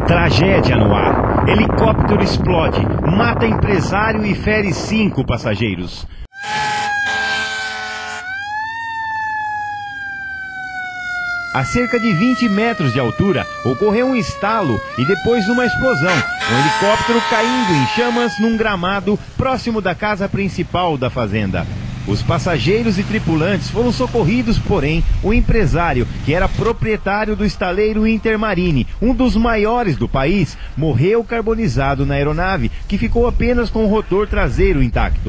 Tragédia no ar. Helicóptero explode, mata empresário e fere 5 passageiros. A cerca de 20 metros de altura, ocorreu um estalo e depois uma explosão. Um helicóptero caindo em chamas num gramado próximo da casa principal da fazenda. Os passageiros e tripulantes foram socorridos, porém, o empresário, que era proprietário do estaleiro Intermarine, um dos maiores do país, morreu carbonizado na aeronave, que ficou apenas com o rotor traseiro intacto.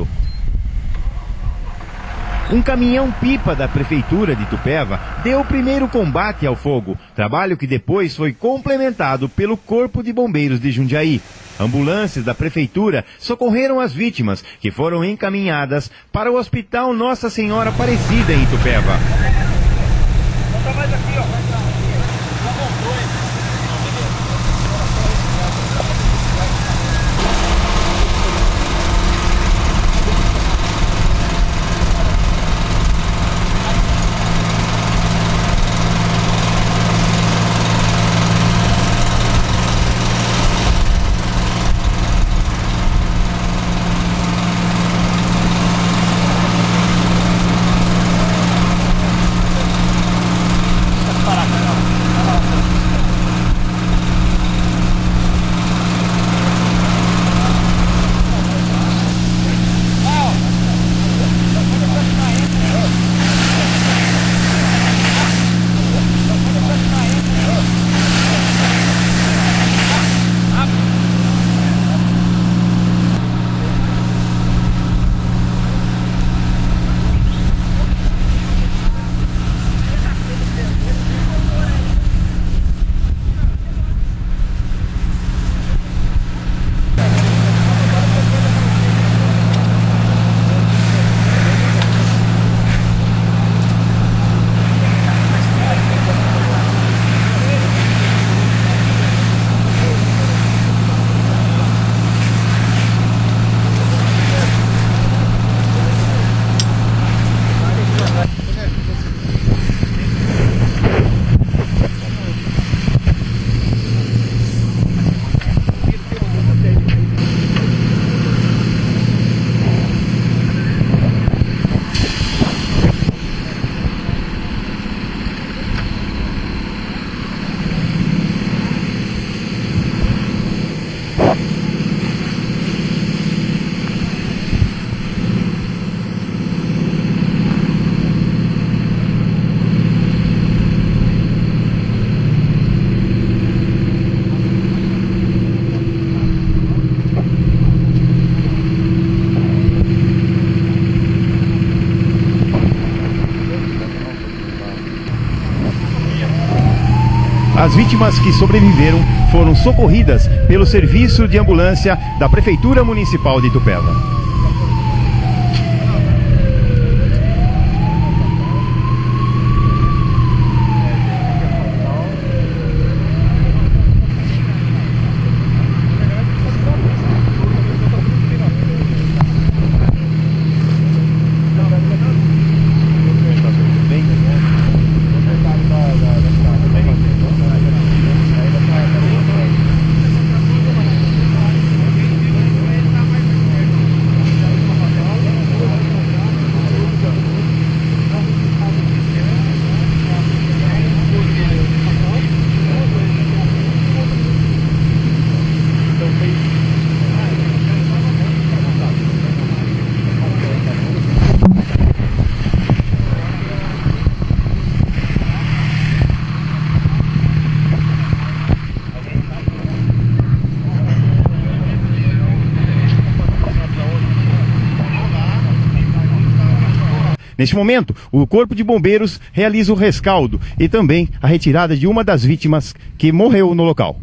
Um caminhão-pipa da prefeitura de Itupeva deu o primeiro combate ao fogo, trabalho que depois foi complementado pelo Corpo de Bombeiros de Jundiaí. Ambulâncias da prefeitura socorreram as vítimas, que foram encaminhadas para o Hospital Nossa Senhora Aparecida em Itupeva. As vítimas que sobreviveram foram socorridas pelo serviço de ambulância da Prefeitura Municipal de Itupeva. Neste momento, o Corpo de Bombeiros realiza o rescaldo e também a retirada de uma das vítimas que morreu no local.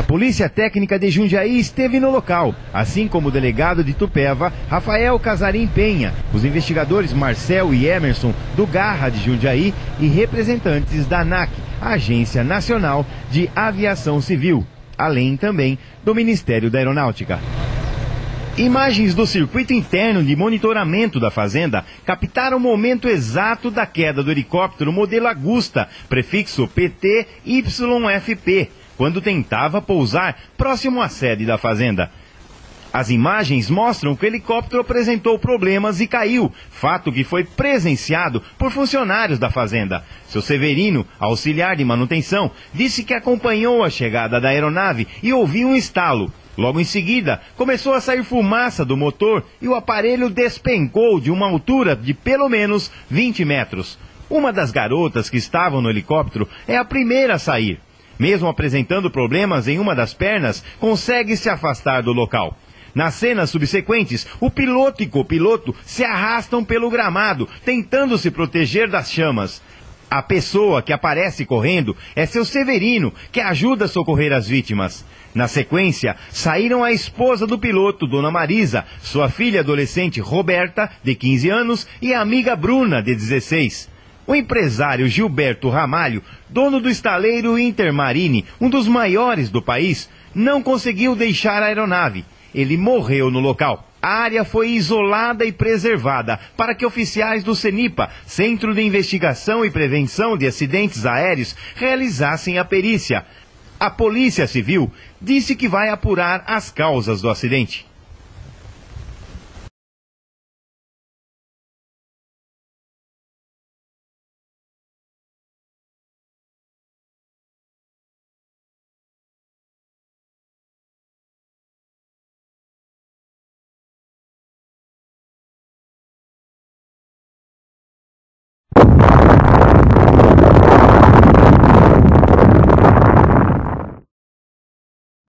Polícia Técnica de Jundiaí esteve no local, assim como o delegado de Itupeva, Rafael Casarim Penha, os investigadores Marcel e Emerson do Garra de Jundiaí e representantes da ANAC, Agência Nacional de Aviação Civil, além também do Ministério da Aeronáutica. Imagens do circuito interno de monitoramento da fazenda captaram o momento exato da queda do helicóptero modelo Agusta, prefixo PT-YFP, quando tentava pousar próximo à sede da fazenda. As imagens mostram que o helicóptero apresentou problemas e caiu, fato que foi presenciado por funcionários da fazenda. Seu Severino, auxiliar de manutenção, disse que acompanhou a chegada da aeronave e ouviu um estalo. Logo em seguida, começou a sair fumaça do motor e o aparelho despencou de uma altura de pelo menos 20 metros. Uma das garotas que estavam no helicóptero é a primeira a sair. Mesmo apresentando problemas em uma das pernas, consegue se afastar do local. Nas cenas subsequentes, o piloto e copiloto se arrastam pelo gramado, tentando se proteger das chamas. A pessoa que aparece correndo é seu Severino, que ajuda a socorrer as vítimas. Na sequência, saíram a esposa do piloto, Dona Marisa, sua filha adolescente Roberta, de 15 anos, e a amiga Bruna, de 16. O empresário Gilberto Ramalho, dono do estaleiro Intermarine, um dos maiores do país, não conseguiu deixar a aeronave. Ele morreu no local. A área foi isolada e preservada para que oficiais do CENIPA, Centro de Investigação e Prevenção de Acidentes Aéreos, realizassem a perícia. A Polícia Civil disse que vai apurar as causas do acidente.